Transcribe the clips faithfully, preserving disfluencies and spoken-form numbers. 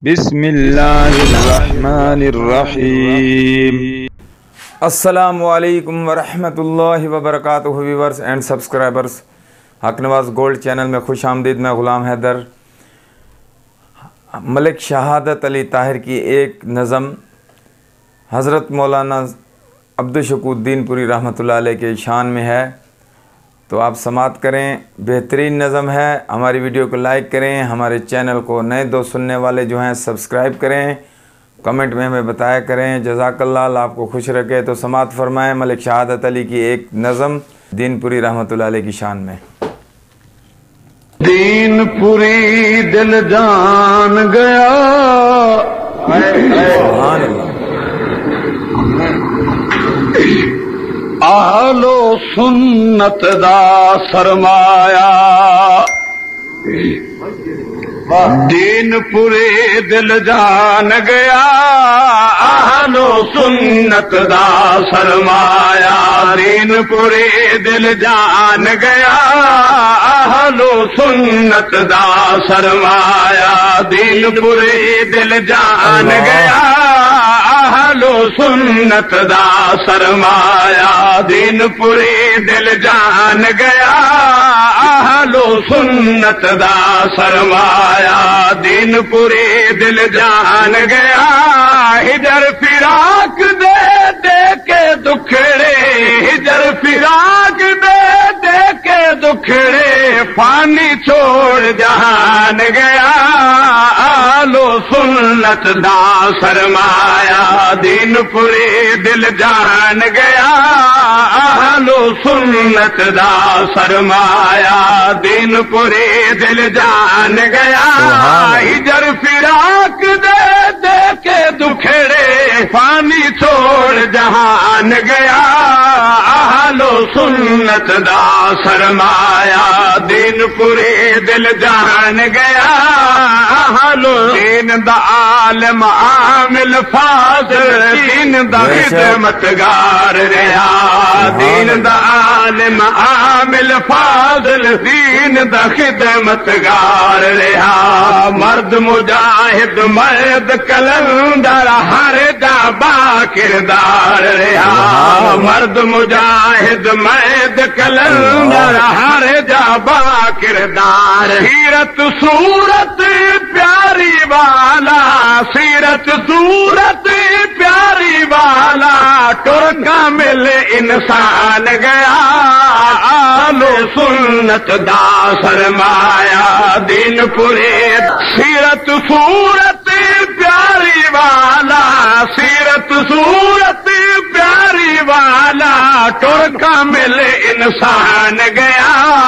बिस्मिल्लाहिर्रहमानिर्रहीम। अस्सलामुअलैकुम वरहमतुल्लाहि वबरकातुहू। व्यूअर्स एंड सब्सक्राइबर्स, हक नवाज गोल्ड चैनल में खुश आमदीद। मैं गुलाम हैदर। मलिक शहादत अली ताहिर की एक नज़म हज़रत मौलाना अब्दुल पुरी रहमतुल्लाह अलैह के शान में है, तो आप समात करें। बेहतरीन नज़म है। हमारी वीडियो को लाइक करें, हमारे चैनल को नए दोस्त सुनने वाले जो हैं सब्सक्राइब करें, कमेंट में हमें बताया करें। जज़ाकल्लाह, अल्लाह आपको खुश रखे। तो समात फरमाएं मलिक शहादत अली की एक नज़म दीनपुरी रहमतुल्लाह अलैह की शान में। दीनपुरी दिल जान गया, सुभान अल्लाह। आहलो सुन्नत दा सरमाया। दीनपुरी दिल जान गया, आहलो सुन्नत दा सरमाया। दीनपुरी दिल जान गया, आहलो सुन्नत दा सरमाया। दीनपुरी दिल जान गया, आहलो सुन्नत दा सरमाया। दीनपुरी दिल जान गया, आहलो सुन्नत दा सरमाया। दीनपुरी दिल जान गया, हिजर फिराक दे दे के दुखड़े। हिजर फिराक दे दे के दुखड़े, पानी छोड़ जहान गया, आहलो सुन्नत दा सरमाया। दीनपुरी दिल जान गया, आहलो सुन्नत दा सरमाया। दीनपुरी दिल जान गया, हिजर फिराक दे दे के दुखड़े, पानी छोड़ जहान गया, आहलो सुन्नत दा सरमाया। दीनपुरी दिल जान गया, आहलो दीन दा आलिम आमिल फाज़िल, दीन दा खिदमतगार रहा। दीन दा आलिम आमिल फाज़िल, दीन दा खिदमतगार रहा। मर्द मुजाहिद मर्द कलंदर, हर जा बा किरदार रहा। मर्द मुजाहिद मर्द कलंदर, हर जा बा किरदार। सीरत सूरत प्यारी वाला, सीरत सूरत प्यारी वाला, टुर कामिल इंसान गया, आलो सुन्नत दा सरमाया। दीनपुरी सीरत सूरत प्यारी वाला, सीरत सूरत प्यारी वाला, टुर कामिल इंसान गया,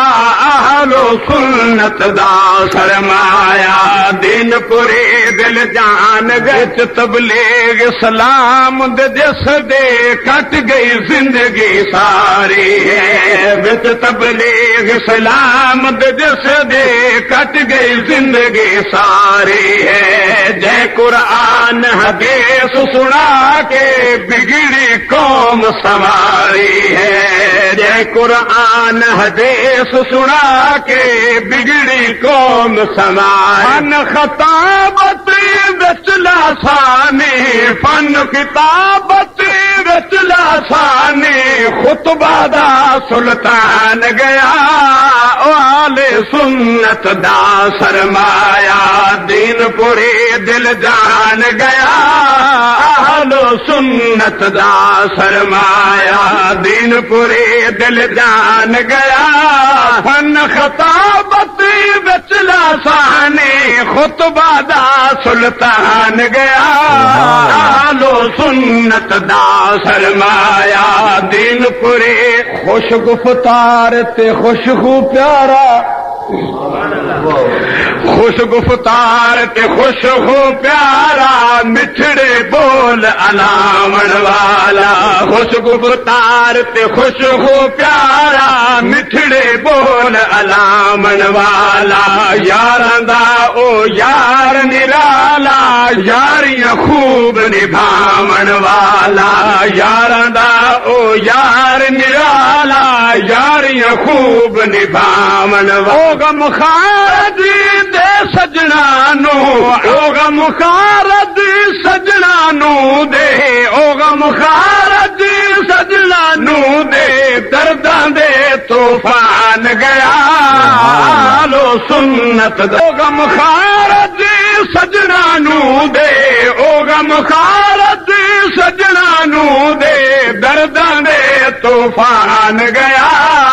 आहलो सुन्नत दा सरमाया। दीनपुरी दिल जान गए, तबलीग सलाम दे जिस दे कट गई जिंदगी सारी है। बिच तबलीग सलाम दे जिस दे कट गई जिंदगी सारी है। जय कुरान हदीस सुना के बिगड़ी कौम संवारी है। जय कुरान हदीस सुना के बिगड़ी कौम संवारी। फन खताबत बिचला सानी, फन किताबत बिचला सानी, खुतबा दा सुल्तान गया, आले सुन्नत दा सरमाया। दीनपुरी दिल जान गया, आहलो सुन्नत दा सरमाया। दीनपुरी दिल जान गया, फन खताबत बिचला सानी, खुतबा दा सुल्तान गया, आहलो सुन्नत दा सरमाया। दीनपुरी खुश गुफ्तार ते खुशबू प्यारा, खुश गुफ्तार ते खुशबू प्यारा, मिठड़े बोल अलामण वाला। खुश गुफ्तार ते खुशबू प्यारा, मिठड़े बोल अलामण वाला। यारां दा ओ यार निराला, यारियां खूब निभावण वाला यारां दा ओ यार निराला यारियां खूब निभावण वाला गम खारज दे सजना नू ओ गम खारज सजना नू दे ओ गम खारज सजना नू दे दर्दां दे तूफान गया लो सुन्नत दो गम खारज सजना नू दे ओ गम खारज सजना नू दे दर्दां दे तूफान गया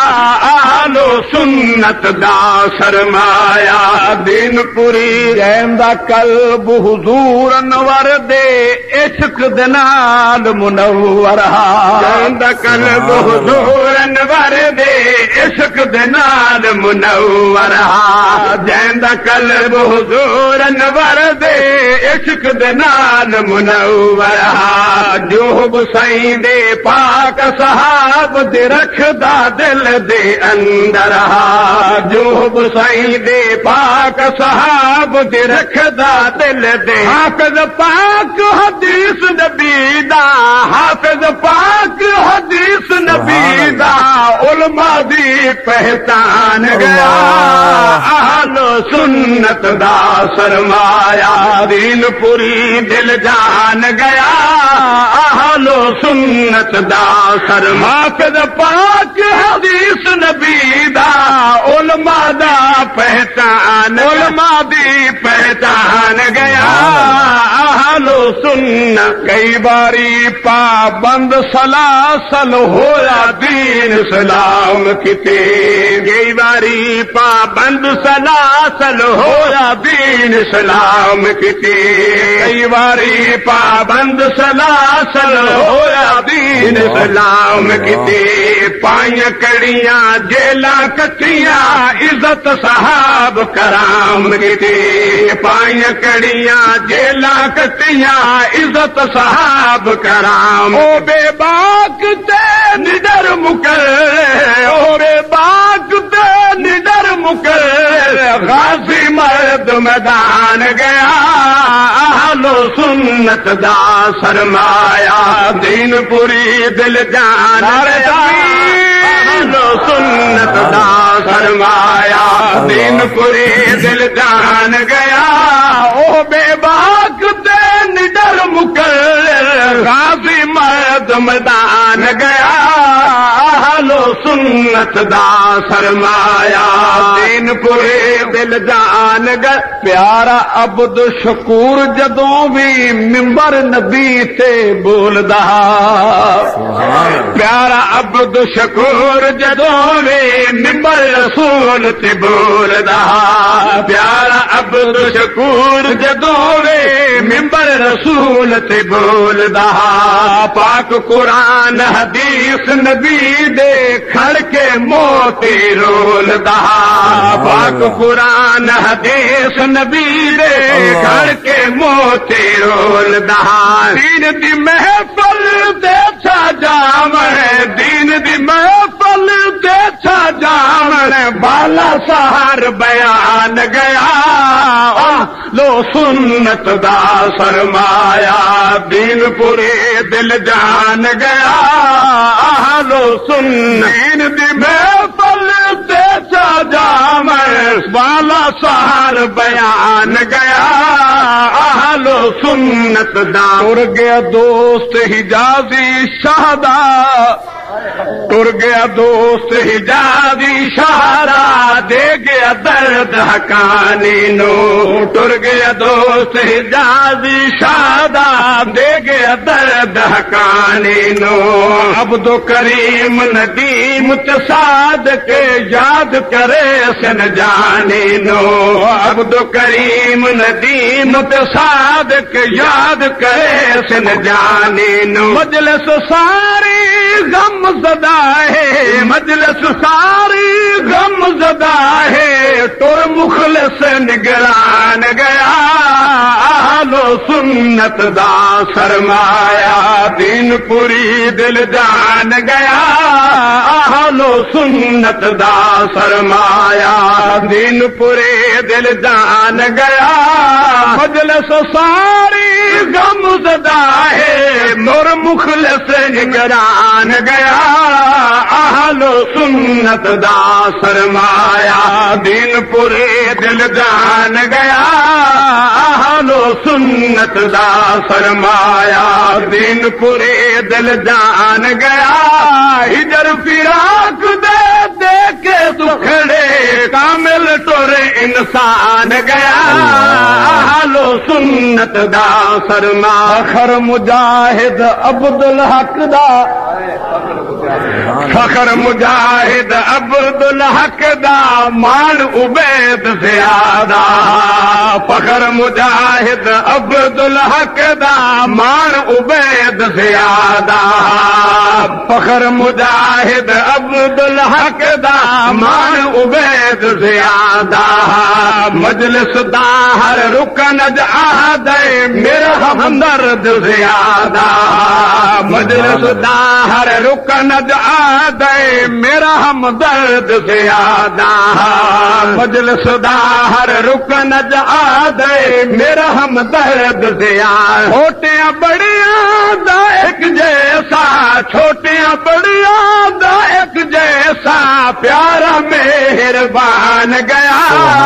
लो सुन्नत दा सरमाया दिन पुरी रहंदा कल्ब हुजूर अनवर दे इश्क दे नाल मुनव्वर रहंदा कल्ब हुजूर अनवर दे इश्क दे नाल मुनव्वर रहंदा कल्ब हुजूर अनवर दे इश्क दे नाल मुनव्वर जो हुसैन दे पाक सहाब दे रखदा दिल दे अंदर जो हुसैन दे पाक सहाब दे रखदा दिल दे हाफिज पाक हदीस नबी दा हाफिज पाक हदीस नबी दा उलमा दी पहचान गया अहलो सुन्नत दा सरमाया दीन पुरी दिल जान गया अहलो सुन्नत दा सरमाया हाफिज पाक हदीस नबी दा उलमा दा पहचान उलमा दी पहचान गया अहलो सुन्नत कई बारी पाबंद सलासल होया दीन सलाम किते कई बारी पाबंद सलासल होया दीन सलाम किते कई बारी पाबंद सलासल होया दीन सलाम किते पाइया कड़ियां जेला कटिया इज्जत सहाब कराम किते पाइया कड़ियां जेला कटिया इज्जत सहाब कराम ओ बेबाक ते निडर मुकर ओ बेबाक ते निडर मुकर गाजी मर्द मैदान गया अहलो सुन्नत दा सरमाया दीन पुरी दिल जान अहलो सुन्नत दा सरमाया दीन पुरी दिल जान गया ओ बेबाक ते निडर मुकर गाजी मर्द मैदान गया अहलो सुन्नत दा सरमाया दीन पुरे दिल जान गया प्यारा अब्द शकूर जदों भी मिंबर नबी ते बोलदा प्यारा अब्द शकूर जदों भी मिंबर रसूल ते बोलदा प्यारा अब्द शकूर जदों भी मिंबर रसूल ते बोलदा पाक कुरान हदीस नबी दे खड़ के मोती रोलदा पाक कुरान हदीस नबी दे खड़ के मोती रोलदा दीन दी महफिल ते छा जावण दीन दी महफिल ते छा जावण बाला सहार बयान गया लो सुन्नत दा सरमाया दीन पुरे दिल जान गया लो सुन दीन दी महफिल ते छा जावण बाला सहार बयान गया लो सुन्नत दा उड़ गया दोस्त हिजाजी शाहदा टुर गया दोस्त हिजाजी शाहरा दे गया दर्द हकानी नो टुर गया दोस्त हिजाजी शाहदा दे गया दर्द हकानी नो अब्दो करीम नदीम तसाद के याद करे सन जाने नो अब्दो करीम नदीम तसाद के याद करे सन जाने नो मजलिस सारी गम ज़दा है मजलिस सारी गम ज़दा है टुर मुखलिस निगरान गया लो सुन्नत दा सरमाया दीनपुरी दिल जान गया आहलो सुन्नत दा सरमाया दीनपुरी दिल जान गया मजलिस सारी गम ज़दा है मोर मुखलिस निगरान गया आहलो सुन्नत दा सरमाया दीनपुरी दिल जान गया आहलो सुन्नत दा सरमाया दीनपुरी दिल जान गया हिजर फिराक दे दे के दुखड़े कामिल टोरे इंसान गया आहलो सुन्नत दा सरमाया फखर मुजाहिद अब्दुल हक दा फखर मुजाहिद अब्दुल हक दा मान उबैद ज़ियादा फखर मुजाहिद अब्दुल हक दा मान उबैद ज़ियादा फखर मुजाहिद अब्दुल हक दा मान उबैद ज़ियादा मजलिस दा हर रुकन आदे मेरा हमदर्द ज़ियादा मजलिस दा हर रुकन आदे मेरा हमदर्द ज़ियादा मजलिस दा हर रुकन आदे मेरा हमदर्द ज़ियादा छोटियां बड़ियां दा एक जैसा छोटियां बड़ियां दा एक जैसा प्यारा मेहरबान गया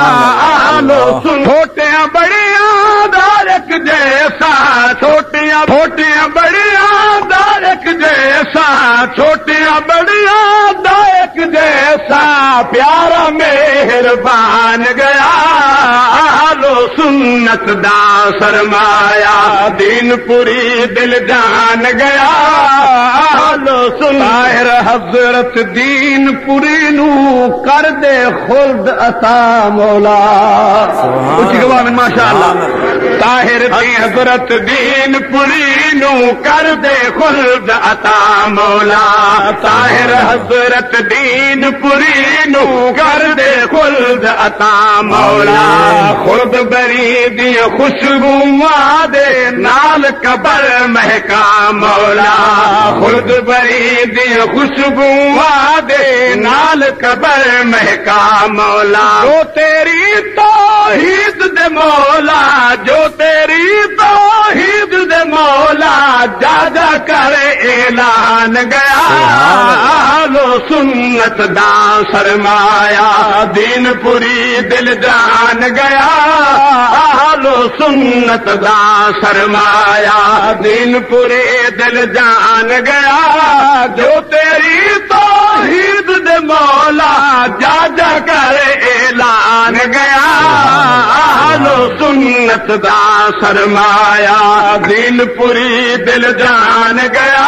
आलो सुन छोटियां बड़ियां दा एक जैसा छोटियां छोटियां बड़ियां दा एक जैसा छोटियां बड़ियां दा एक जैसा प्यारा मेहरबान गया आलो सुन्नत दा सरमाया दीनपुरी दिल जान गया आलो सुनायर हजरत दीनपुरी नू कर दे खुल्द अता मौला कुछ गवाह माशाअल्लाह ताहिर दी हजरत दीनपुरी नू कर दे खुल्द अता मौला ताहिर हजरत दीनपुरी नू कर दे खुल्द अता मौला खुद बरी दी खुशबू दे नाल कबर महका मौला खुद बरी दी खुशबू दे नाल कबर महका मौला जो तेरी तौहीद दे मौला जो तेरी तौहीद दे मौला जा जा कर ऐलान गया आलो सुन्नत दा सरमाया दीनपुरी दिल जान गया आलो सुन्नत दा सरमाया दीनपुरी दिल जान गया जो तेरी तौहीद दे मौला जा जा कर ऐलान गया आलो सुन्नत दा सरमाया दीनपुरी दिल जान गया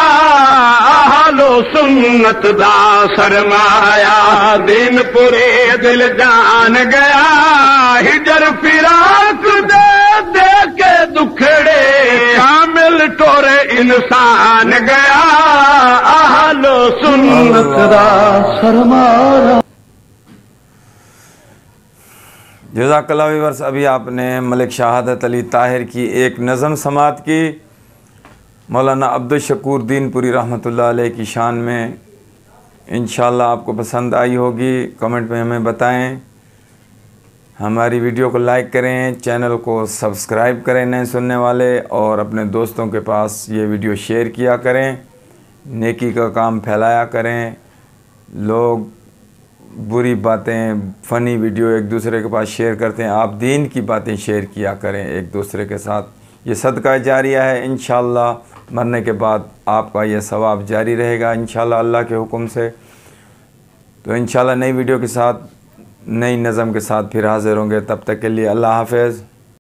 आलो सुन्नत दा सरमाया दीनपुरी दिल जान गया हिजर फिराक दे दे के दुखड़े कामिल टोरे इंसान गया आहलो सुन्नत दा सरमाया। जज़ाकल्लाह व्यूअर्स, अभी आपने मलिक शहादत अली ताहिर की एक नज़म समात की मौलाना अब्दुल शकूर दीनपुरी रहमतुल्लाह अलैह की शान में। इंशाअल्लाह आपको पसंद आई होगी, कमेंट में हमें बताएं। हमारी वीडियो को लाइक करें, चैनल को सब्सक्राइब करें नए सुनने वाले, और अपने दोस्तों के पास ये वीडियो शेयर किया करें। नेकी का काम फैलाया करें। लोग बुरी बातें, फ़नी वीडियो एक दूसरे के पास शेयर करते हैं, आप दीन की बातें शेयर किया करें एक दूसरे के साथ। ये सदका जारिया है, इंशाअल्लाह मरने के बाद आपका यह सवाब जारी रहेगा इंशाअल्लाह अल्लाह के हुक्म से। तो इंशाअल्लाह नई वीडियो के साथ, नई नज़म के साथ फिर हाज़िर होंगे। तब तक के लिए अल्लाह हाफ़िज़।